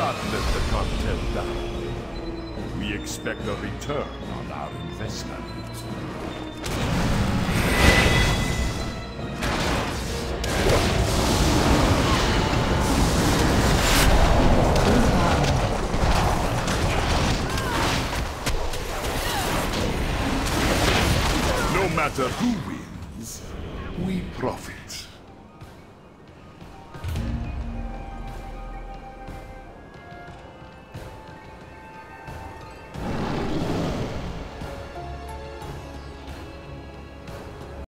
not let the cartel down. We expect a return on our investment. No matter who we